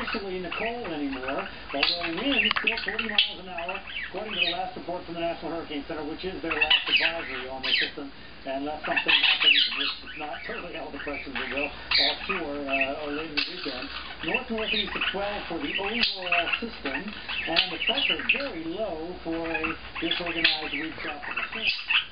especially Nicole anymore, although winds still 40 miles an hour, according to the last report from the National Hurricane Center, which is their last advisory on the system. Unless something happens, which is not totally out of the question, we will, offshore or late in the weekend. North-northeast of 12 for the overall system, and the pressure very low for a disorganized week south of the sea.